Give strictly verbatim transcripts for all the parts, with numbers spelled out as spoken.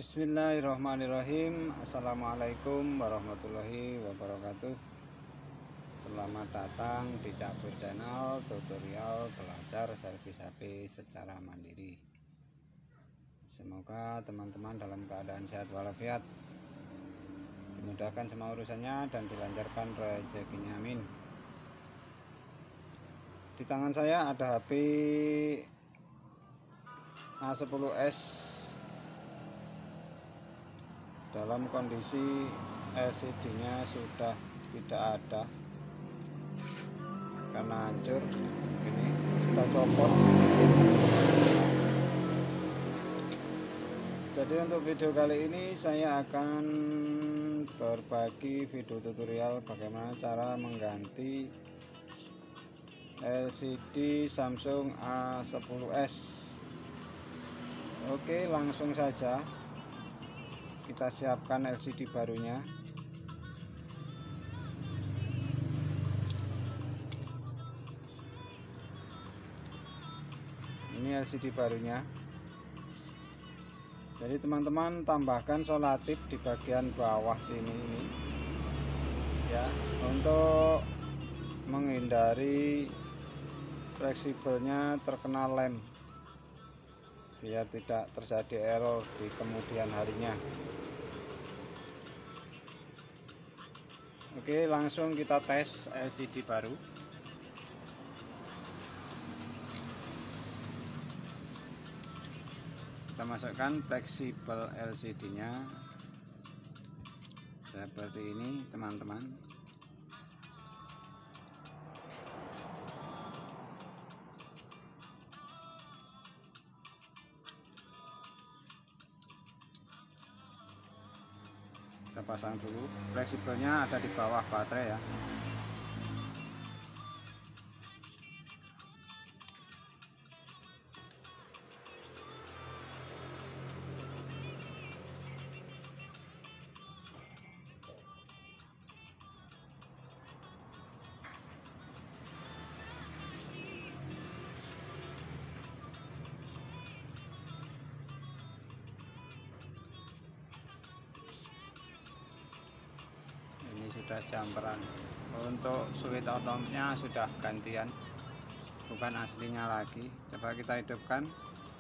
Bismillahirrahmanirrahim. Assalamualaikum warahmatullahi wabarakatuh. Selamat datang di Cabur Channel, tutorial belajar servis H P secara mandiri. Semoga teman-teman dalam keadaan sehat walafiat, dimudahkan semua urusannya dan dilancarkan rezekinya, amin. Di tangan saya ada H P A sepuluh S dalam kondisi L C D-nya sudah tidak ada karena hancur. Ini kita copot. Jadi untuk video kali ini saya akan berbagi video tutorial bagaimana cara mengganti L C D Samsung A sepuluh S. Oke, langsung saja kita siapkan L C D barunya. Ini L C D barunya. Jadi teman-teman tambahkan solatif di bagian bawah sini ini ya, untuk menghindari fleksibelnya terkena lem, biar tidak terjadi error di kemudian harinya. Oke, langsung kita tes L C D baru. Kita masukkan fleksibel L C D-nya seperti ini, teman-teman. Kita pasang dulu. Fleksibelnya ada di bawah baterai ya. Sudah jamperan. Untuk switch otomnya sudah gantian, bukan aslinya lagi. Coba kita hidupkan.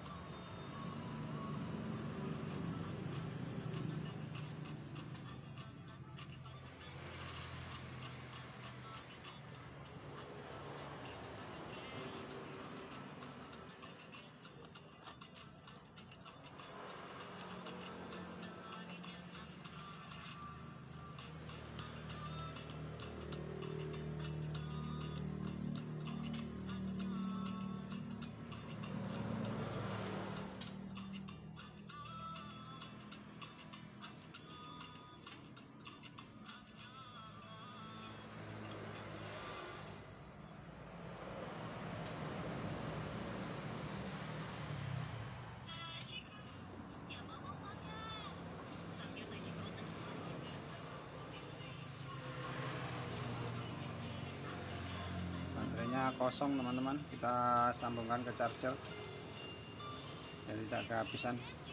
Kosong teman-teman, kita sambungkan ke charger jadi tidak kehabisan.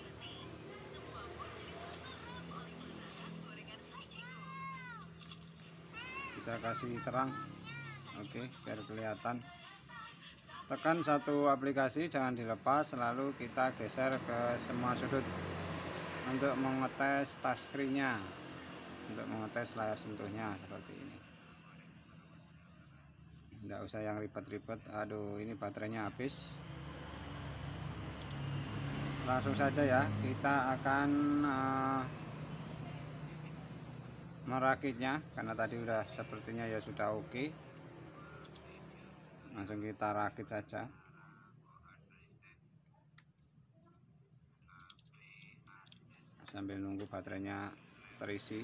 Kita kasih terang, oke, biar kelihatan. Tekan satu aplikasi, jangan dilepas, lalu kita geser ke semua sudut untuk mengetes touchscreen-nya, untuk mengetes layar sentuhnya seperti ini. Tidak usah yang ribet-ribet. Aduh, ini baterainya habis. Langsung saja ya, kita akan uh, merakitnya karena tadi udah sepertinya ya sudah oke. Langsung kita rakit saja. Sambil nunggu baterainya terisi.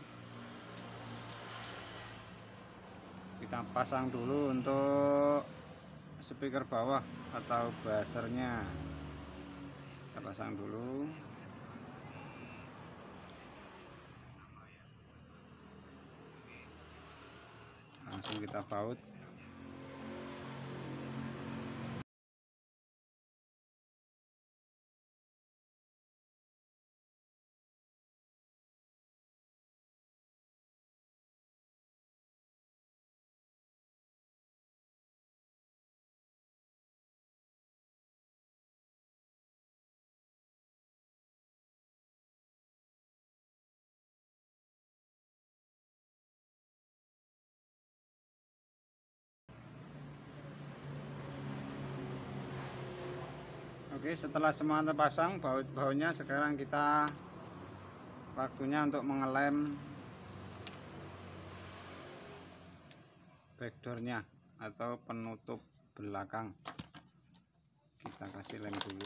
Kita pasang dulu untuk speaker bawah atau buzzernya. Kita pasang dulu. Langsung kita baut. Oke, setelah semua terpasang baut-bautnya, sekarang kita waktunya untuk mengelem backdoornya atau penutup belakang. Kita kasih lem dulu.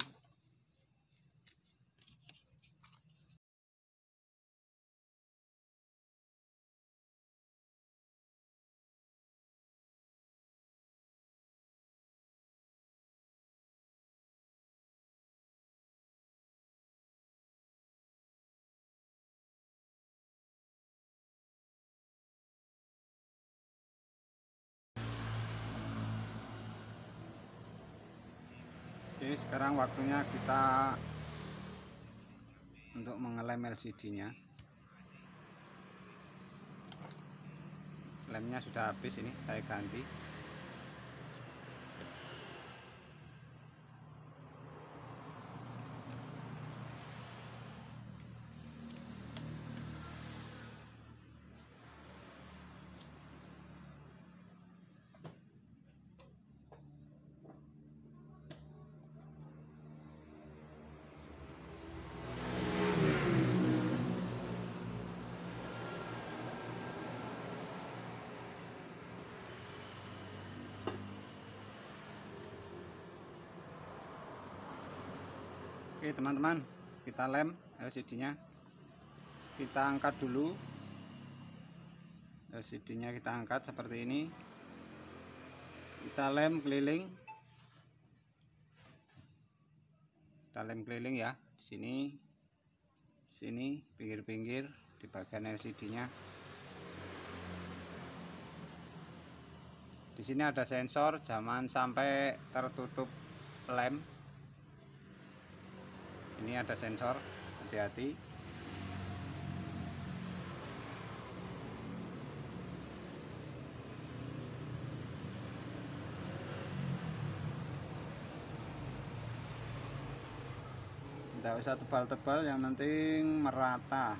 Oke, sekarang waktunya kita untuk mengelem L C D-nya. Lemnya sudah habis, ini saya ganti. Oke teman-teman, kita lem L C D-nya. Kita angkat dulu L C D-nya, kita angkat seperti ini. Kita lem keliling. Kita lem keliling ya, di sini, sini, pinggir-pinggir di bagian L C D-nya. Di sini ada sensor, jangan sampai tertutup lem. Ini ada sensor, hati-hati. Tidak usah tebal-tebal, yang penting merata.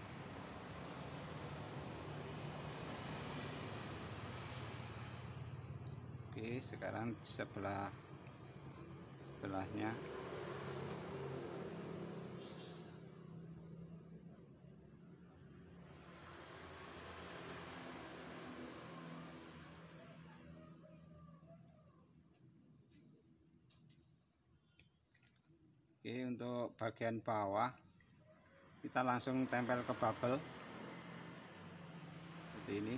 Oke, sekarang sebelah sebelahnya. Oke, untuk bagian bawah kita langsung tempel ke bubble seperti ini.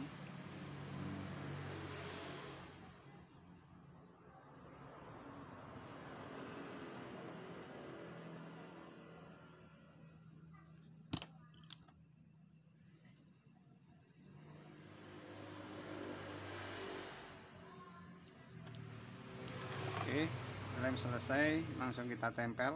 Oke, lem selesai, langsung kita tempel.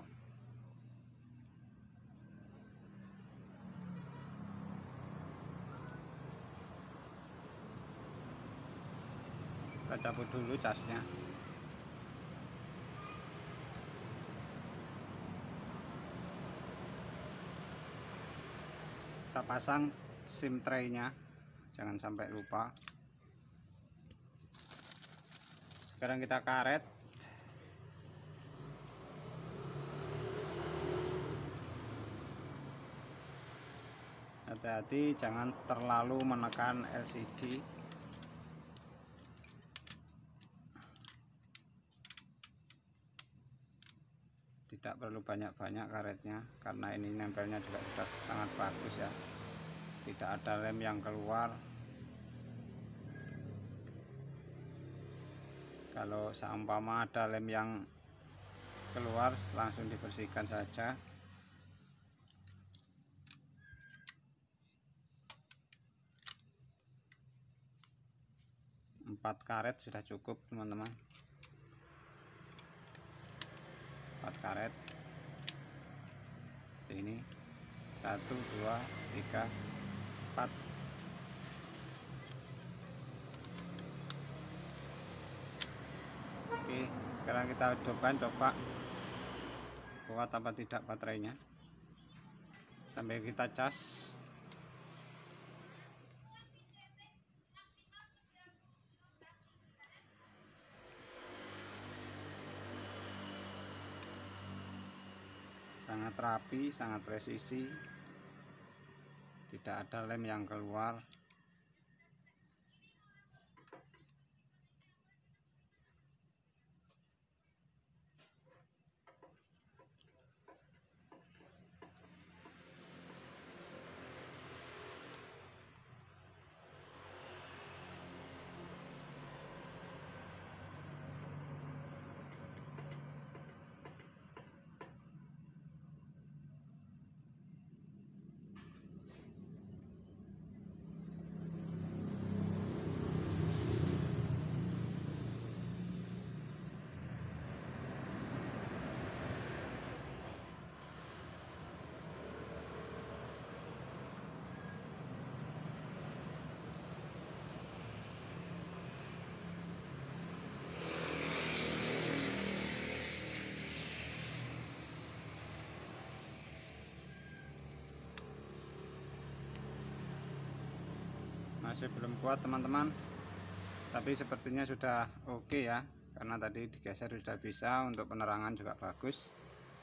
Kita cabut dulu casnya. Kita pasang SIM tray-nya, jangan sampai lupa. Sekarang kita karet. Hati-hati, jangan terlalu menekan L C D. Tidak perlu banyak-banyak karetnya, karena ini nempelnya juga sudah sangat bagus ya. Tidak ada lem yang keluar. Kalau seumpama ada lem yang keluar, langsung dibersihkan saja. Empat karet sudah cukup teman-teman. Empat karet ini, satu dua tiga empat. Oke, sekarang kita hidupkan, coba kuat apa tidak baterainya sampai kita cas. sangat rapi, sangat presisi, tidak ada lem yang keluar. Masih belum kuat teman-teman, tapi sepertinya sudah oke ya, karena tadi digeser sudah bisa, untuk penerangan juga bagus.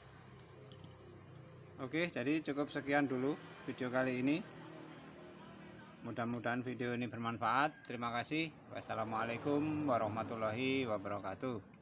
Oke, jadi cukup sekian dulu video kali ini. Mudah-mudahan video ini bermanfaat. Terima kasih. Wassalamualaikum warahmatullahi wabarakatuh.